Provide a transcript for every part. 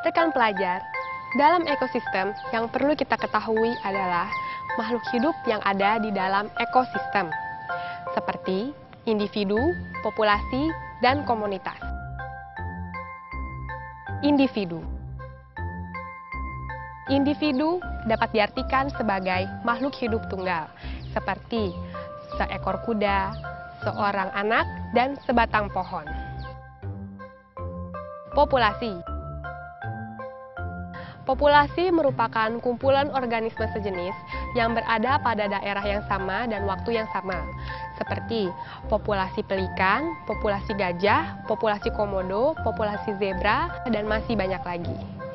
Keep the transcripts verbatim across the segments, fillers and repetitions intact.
Rekan pelajar, dalam ekosistem yang perlu kita ketahui adalah makhluk hidup yang ada di dalam ekosistem, seperti individu, populasi, dan komunitas. Individu Individu dapat diartikan sebagai makhluk hidup tunggal, seperti seekor kuda, seorang anak, dan sebatang pohon. Populasi Populasi merupakan kumpulan organisme sejenis yang berada pada daerah yang sama dan waktu yang sama, seperti populasi pelikan, populasi gajah, populasi komodo, populasi zebra, dan masih banyak lagi.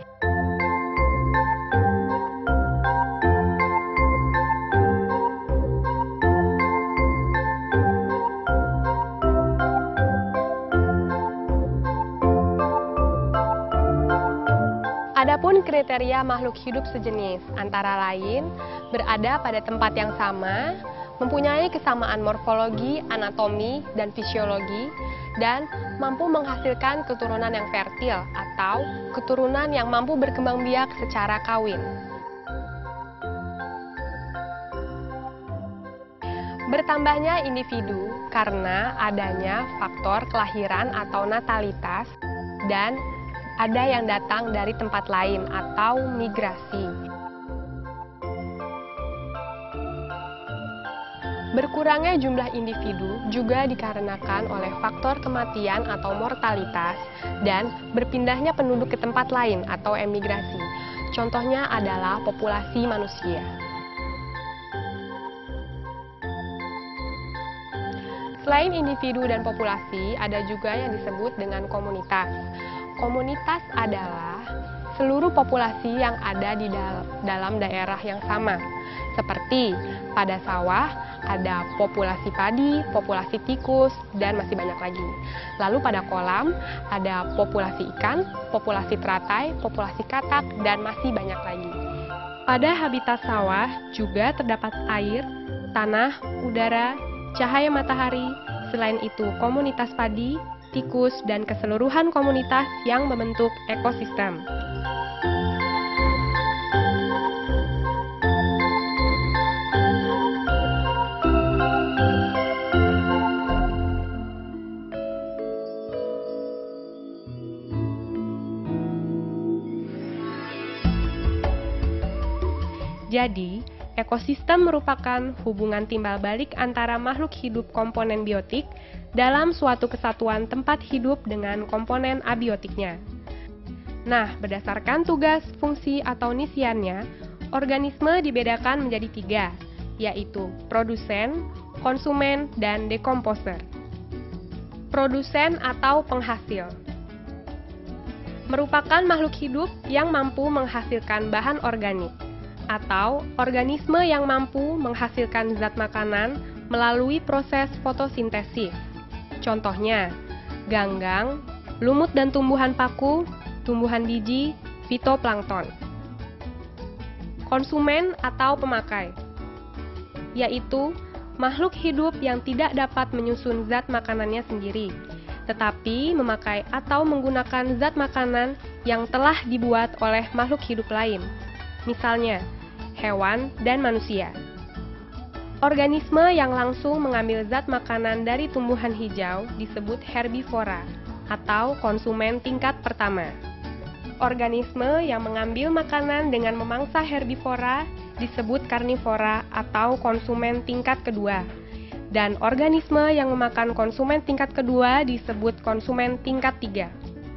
Adapun kriteria makhluk hidup sejenis antara lain berada pada tempat yang sama, mempunyai kesamaan morfologi, anatomi, dan fisiologi, dan mampu menghasilkan keturunan yang fertil atau keturunan yang mampu berkembang biak secara kawin. Bertambahnya individu karena adanya faktor kelahiran atau natalitas dan ada yang datang dari tempat lain atau migrasi. Berkurangnya jumlah individu juga dikarenakan oleh faktor kematian atau mortalitas dan berpindahnya penduduk ke tempat lain atau emigrasi. Contohnya adalah populasi manusia. Selain individu dan populasi, ada juga yang disebut dengan komunitas. Komunitas adalah seluruh populasi yang ada di dal dalam daerah yang sama. Seperti pada sawah, ada populasi padi, populasi tikus, dan masih banyak lagi. Lalu pada kolam, ada populasi ikan, populasi teratai, populasi katak, dan masih banyak lagi. Pada habitat sawah juga terdapat air, tanah, udara, cahaya matahari. Selain itu, komunitas padi, tikus, dan keseluruhan komunitas yang membentuk ekosistem. Jadi, ekosistem merupakan hubungan timbal balik antara makhluk hidup komponen biotik dalam suatu kesatuan tempat hidup dengan komponen abiotiknya. Nah, berdasarkan tugas, fungsi, atau nisiannya, organisme dibedakan menjadi tiga, yaitu produsen, konsumen, dan dekomposer. Produsen atau penghasil merupakan makhluk hidup yang mampu menghasilkan bahan organik, atau organisme yang mampu menghasilkan zat makanan melalui proses fotosintesis. Contohnya, ganggang, lumut dan tumbuhan paku, tumbuhan biji, fitoplankton. Konsumen atau pemakai, yaitu makhluk hidup yang tidak dapat menyusun zat makanannya sendiri, tetapi memakai atau menggunakan zat makanan yang telah dibuat oleh makhluk hidup lain, misalnya hewan dan manusia. Organisme yang langsung mengambil zat makanan dari tumbuhan hijau disebut herbivora atau konsumen tingkat pertama. Organisme yang mengambil makanan dengan memangsa herbivora disebut karnivora atau konsumen tingkat kedua. Dan organisme yang memakan konsumen tingkat kedua disebut konsumen tingkat tiga.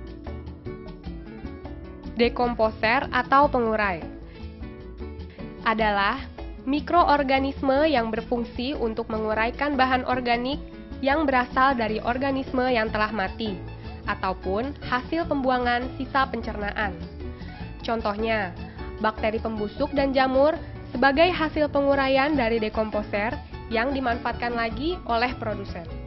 Dekomposer atau pengurai adalah mikroorganisme yang berfungsi untuk menguraikan bahan organik yang berasal dari organisme yang telah mati, ataupun hasil pembuangan sisa pencernaan. Contohnya, bakteri pembusuk dan jamur sebagai hasil penguraian dari dekomposer yang dimanfaatkan lagi oleh produsen.